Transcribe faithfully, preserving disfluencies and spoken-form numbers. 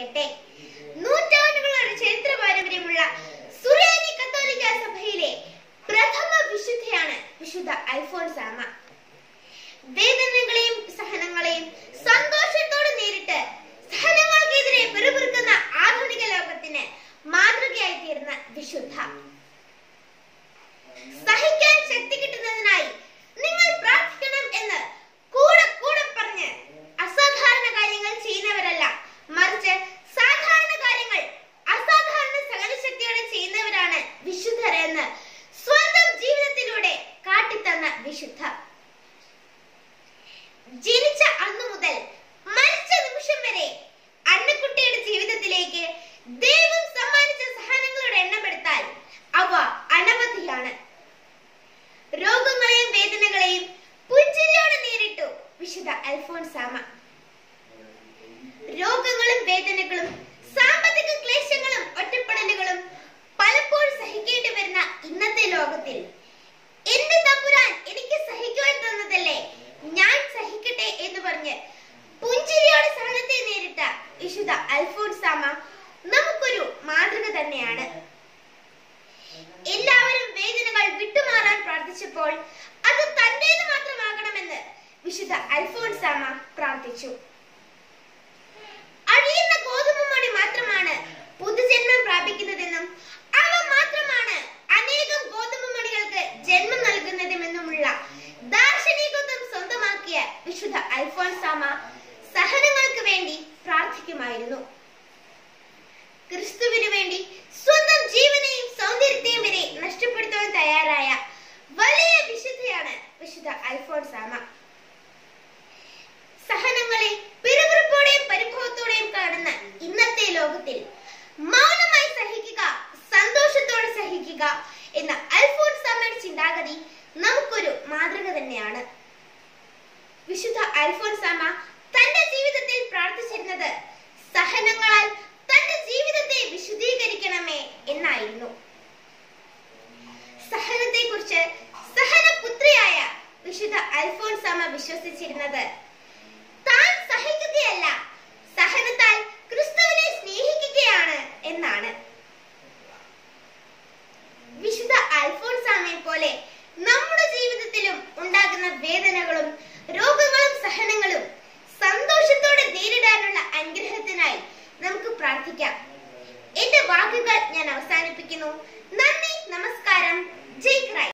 പറയട്ടെ. നൂറ്റാണ്ടുകളുടെ ചരിത്ര പാരമ്പര്യമുള്ള സുറിയാനി കത്തോലിക്ക സഭയിലെ പ്രഥമ വിശുദ്ധയാണ് വിശുദ്ധ അൽഫോൻസാമ്മ. വേദനകളെയും സഹനങ്ങളെയും സന്തോഷത്തോടെ നേരിട്ട് സഹനങ്ങൾക്കെതിരെ പിറുപിറുക്കുന്ന ആധുനിക ലോകത്തിന് മാതൃകയായി തീർന്ന വിശുദ്ധ. സഹിക്കാൻ ശക്തി കിട്ടുന്നതിനായി നിങ്ങൾ പ്രാർത്ഥിക്കണം എന്ന് കൂടെ കൂടെ പറഞ്ഞ് അസാധാരണ കാര്യങ്ങൾ ചെയ്യുന്നവരല്ല, മറിച്ച് സാധാരണ കാര്യങ്ങൾ അസാധാരണ സഹനശക്തിയോടെ ചെയ്യുന്നവരാണ് വിശുദ്ധർ എന്ന് സ്വന്തം ജീവിതത്തിലൂടെ കാട്ടിത്തന്ന വിശുദ്ധ. ജനിച്ച അന്നു മുതൽ മരിച്ച നിമിഷം വരെ അന്നക്കുട്ടിയുടെ ജീവിതത്തിലേക്ക് ദൈവം സമ്മാനിച്ച സഹനങ്ങളുടെ എണ്ണമെടുത്താൽ അവ അനവധിയാണ്. രോഗങ്ങളെയും വേദനകളെയും പുഞ്ചിരിയോടെ നേരിട്ടു വിശുദ്ധ അൽഫോൻസാമ്മ. രോഗങ്ങളും വേദനകളും സാമ്പത്തിക ക്ലേശങ്ങളും ഒറ്റപ്പെടലുകളും പലപ്പോഴും സഹിക്കേണ്ടി വരുന്ന ഇന്നത്തെ ലോകത്തിൽ എന്റെ തമ്പുരാൻ എനിക്ക് സഹിക്കുവാൻ തന്നതല്ലേ, ഞാൻ സഹിക്കട്ടെ എന്ന് പറഞ്ഞ് പുഞ്ചിരിയോടെ സഹനത്തെ നേരിട്ട വിശുദ്ധ അൽഫോൻസാമ്മ നമുക്കൊരു മാതൃക തന്നെയാണ്. എല്ലാവരും വേദനകൾ വിട്ടുമാറാൻ പ്രാർത്ഥിച്ചപ്പോൾ അത് തന്റേത് മാത്രമാകണമെന്ന് വിശുദ്ധ അൽഫോൻസാമ്മ പ്രാർത്ഥിച്ചു. അഴിയുന്ന ഗോതമ്പ് മണി മാത്രമാണ് പുതുജന്മം പ്രാപിക്കുന്നതെന്നും അവ മാത്രമാണ് അനേകം ഗോതമ്പ് മണികൾക്ക് ജന്മം നൽകുന്നതുമെന്നുമുള്ള ദാർശനികത്വം സ്വന്തമാക്കിയ വിശുദ്ധ അൽഫോൻസാമ്മ സഹനങ്ങൾക്ക് വേണ്ടി പ്രാർത്ഥിക്കുമായിരുന്നു. ക്രിസ്തുവിനു വേണ്ടി സ്വന്തം ജീവനെയും സൗന്ദര്യത്തെയും വരെ നഷ്ടപ്പെടുത്തുവാൻ തയ്യാറായ വലിയ വിശുദ്ധയാണ് വിശുദ്ധ അൽഫോൻസാമ്മ. സഹനങ്ങളെ പിറുപിറുപ്പോടെയും പരിഭവത്തോടെയും കാണുന്ന ഇന്നത്തെ ലോകത്തിൽ മൗനമായി സഹിക്കുക, സന്തോഷത്തോടെ സഹിക്കുക എന്ന അൽഫോൻസാമ്മയുടെ ചിന്താഗതി നമുക്കൊരു മാതൃക തന്നെയാണ്. വിശുദ്ധ അൽഫോൻസാമ്മ തന്റെ ജീവിതത്തിൽ പ്രാർത്ഥിച്ചിരുന്നത് സഹനങ്ങളാൽ തന്റെ ജീവിതത്തെ വിശുദ്ധീകരിക്കണമേ എന്നായിരുന്നു. സഹനത്തെ കുറിച്ച് സഹനപുത്രിയായ വിശുദ്ധ അൽഫോൻസാമ്മ വിശ്വസിച്ചിരുന്നത് താൻ സഹിക്കുകയല്ല, സഹനത്താൽ ക്രിസ്തുവിനെ സ്നേഹിക്കുകയാണ് എന്നാണ്. വിശുദ്ധ അൽഫോൻസാമ്മയെ പോലെ നമ്മുടെ ജീവിതത്തിലും ഉണ്ടാകുന്ന വേദനകളും രോഗങ്ങളും സഹനങ്ങളും സന്തോഷത്തോടെ നേരിടാനുള്ള അനുഗ്രഹത്തിനായി നമുക്ക് പ്രാർത്ഥിക്കാം. എന്റെ വാക്കുകൾ ഞാൻ അവസാനിപ്പിക്കുന്നു. നന്ദി, നമസ്കാരം, ജയ് ക്രൈസ്റ്റ്.